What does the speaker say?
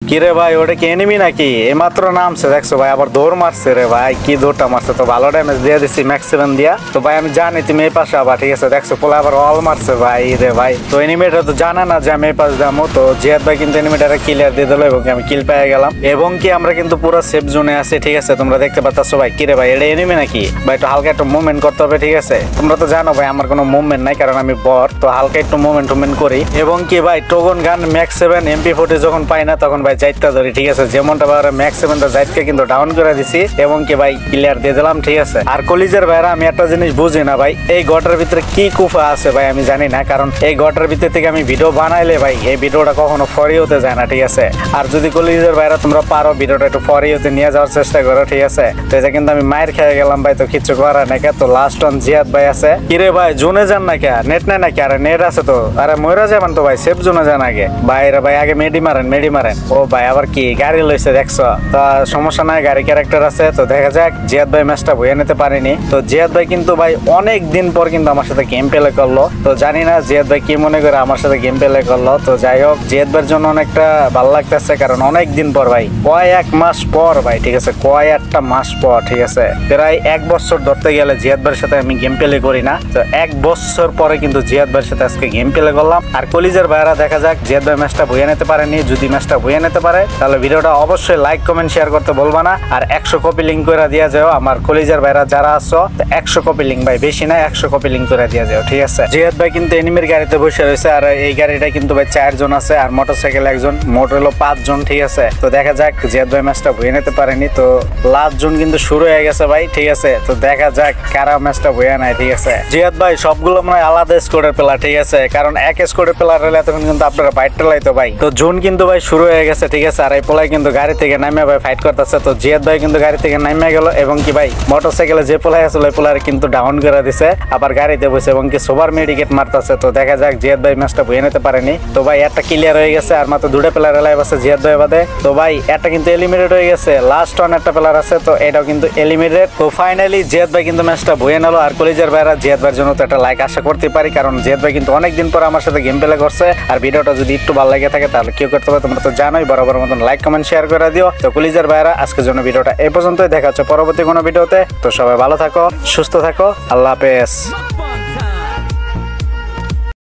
কিরে ভাই ওটা কি এনিমি নাকি? এইমাত্র নামছে দেখছো ভাই, আবার দৌড় মারছে রে ভাই। কি দৌড়টা মারছে, তো ভালো ড্যামেজ দিয়ে দিছি ম্যাক্স 7 দিয়া। তো ভাই আমি জানি তুমি এই পাশে আবার, ঠিক আছে দেখছো পোলা আবার অল মারছে ভাই রে ভাই। তো এনিমিটা তো জানা না যে আমি এই পাশ দামো, তো জিয়াদ ভাই কিন্তু এনিমিটারে ক্লিয়ার দিয়ে দিল এবং আমি কিল পেয়ে গেলাম। এবং কি আমরা কিন্তু পুরো সেফ জোনে আছি, ঠিক আছে তোমরা দেখতে পাচ্ছ ভাই। কিরে ভাই এটা এনিমি নাকি ভাই? একটু হালকা একটু মুভমেন্ট করতে হবে, ঠিক আছে। তোমরা তো জানো ভাই আমার কোনো মুভমেন্ট নাই, কারণ আমি বর। তো হালকা একটু মুভমেন্ট করি। এবং কি ভাই টোগন গান ম্যাক্স 7 MP40 যখন পাই না তখন ভাই জাইতটা ধরি, ঠিক আছে। যেমনটা ভাই ম্যাক্স 7 জাইতকে কিন্তু ডাউন করে দিছি এবং কি ভাই ক্লিয়ার দিয়ে দিলাম, ঠিক আছে। আর কলিজের ভাইরা আমি একটা জিনিস বুঝি না ভাই, এই গটার ভিতরে কি কুফা আছে ভাই আমি জানি না, কারণ এই গটার ভিতর থেকে আমি ভিডিও বানাইলে ভাই এই ভিডিওটা কখনো ফরি হতে যায় না, ঠিক আছে। আর যদি কলিজের ভাইরা তোমরা পারো ভিডিওটা একটু ফরি হতে নিয়ে যাওয়ার চেষ্টা করো, ঠিক আছে। তো এটা কিন্তু আমি মায়ের খেয়ে গেলাম ভাই, তো কিছু করার নাই। তো লাস্ট অন জিয়াদ ভাই আছে। কিরে ভাই জোনে যান না কে? নেট নাই নাকি? আরে নেট আছে তো, আরে ময়রা যাবেন তো ভাই, সেফ জোনে যান আগে ভাই। রে ভাই আগে মেডি মারেন। ও ভাই আবার কি গাড়ি লইছে দেখছো? তা সমস্যা নাই, গাড়ি ক্যারেক্টার আছে। তো দেখা যাক জিয়াদ ভাই ম্যাচটা বইয়ে নিতে পারেনি। তো জিয়াদ ভাই কিন্তু ভাই অনেক দিন পর কিন্তু আমার সাথে গেম প্লে করলো। তো জানি না জিয়াদ ভাই কি মনে করে আমার সাথে গেম প্লে করলো। তো যাই হোক জিয়াদ ভাইয়ের জন্য অনেকটা ভালো লাগতেছে, কারণ অনেক দিন পর ভাই, কয়েক মাস পর ভাই, ঠিক আছে কয়েকটা মাস পর, ঠিক আছে প্রায় 1 বছর ধরতে গেলে জিয়াদ ভাইয়ের সাথে আমি গেম প্লে করি না। তো 1 বছর পরে কিন্তু জিয়াদ ভাইয়ের সাথে আজকে গেম প্লে করলাম। আর কলিজের ভাইরা দেখা যাক জিয়াদ ভাই ম্যাচটা বইয়ে নিতে পারেনি। যদি ম্যাচটা বইয়ে নিতে পারে তাহলে ভিডিওটা অবশ্যই লাইক কমেন্ট শেয়ার করতে বলবা না। আর 100 কপি লিঙ্ক করে দিয়া যাও আমার কলিজের ভাইরা যারা আছো। 100 কপি লিঙ্ক ভাই, বেশি না 100 কপি লিঙ্ক করে দিয়া যাও, ঠিক আছে। জিয়াদ ভাই কিন্তু এনিমির গাড়িতে বসে রয়েছে, আর এই গাড়িটা কিন্তু ভাই 4 জন আছে, আর মোটরসাইকেল 1 জন, মোট হলো 5 জন, ঠিক আছে। তো দেখা যাক জিয়াদ ভাই ম্যাচটা বইয়ে নিতে পারেনি। তো লাস্ট জন কিন্তু শুরু হয়ে গেছে ভাই, ঠিক আছে। তো দেখা যাক কারা ম্যাচটা বইয়ে নেয়, ঠিক আছে। জিয়াদ ভাই সবগুলো মানে আলাদা স্কোরের প্লেয়ার, ঠিক আছে, কারণ এক স্কোরের প্লেয়ার হলে তখন কিন্তু আপনারা ফাইট লাইতো ভাই। তো জোন কিন্তু ভাই শুরু হয়ে গেছে, ঠিক আছে। আর এই পোলাই কিন্তু গাড়ি থেকে নামে ভাই ফাইট করতেছে। তো জিয়াদ ভাই কিন্তু গাড়ি থেকে নামে গেল এবং কি ভাই মোটরসাইকেলে যে পোলাই আসলে ওই পোলার কিন্তু ডাউন করে দিছে, আবার গাড়িতে বসে এবং কি সোবার মেডিকেট মারতেছে। তো দেখা যাক জিয়াদ ভাই ম্যাচটা বইয়ে নিতে পারেনি। তো ভাই একটা ক্লিয়ার হয়ে গেছে, আর মাত্র 2টা প্লেয়ার লাইভ আছে জিয়াদ ভাই বাদে। তো ভাই একটা কিন্তু এলিমিনেট হয়ে গেছে, লাস্ট অন একটা প্লেয়ার আছে, তো এটাও কিন্তু এলিমিনেট। তো ফাইনালি জিয়াদ ভাই কিন্তু ম্যাচটা বইয়ে নিল। আর কলিজার ভাইরা জিয়াদ ভাইয়ের জন্য তো একটা লাইক আশা করতে পারি, কারণ জিয়াদ ভাই কিন্তু অনেকদিন পর আমার সাথে গেম প্লে করছে। আর ভিডিওটা যদি একটু ভালো লাগে থাকে তাহলে কি করতে হবে তোমরা তো জানোই, বরাবর মতন লাইক কমেন্ট শেয়ার করে দিও। তো কলিজার ভাইরা আজকের জন্য ভিডিওটা এই পর্যন্তই, দেখা হচ্ছে পরবর্তী কোনো ভিডিওতে। তো সবাই ভালো থাকো, সুস্থ থাকো, আল্লাহ হাফেজ।